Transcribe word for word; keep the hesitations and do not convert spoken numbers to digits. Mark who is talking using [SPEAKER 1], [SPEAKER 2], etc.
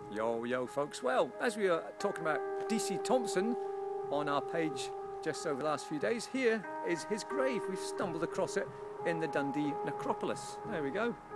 [SPEAKER 1] Yo, yo, folks. Well, as we were talking about D C Thomson on our page just over the last few days, here is his grave. We've stumbled across it in the Dundee Necropolis. There we go.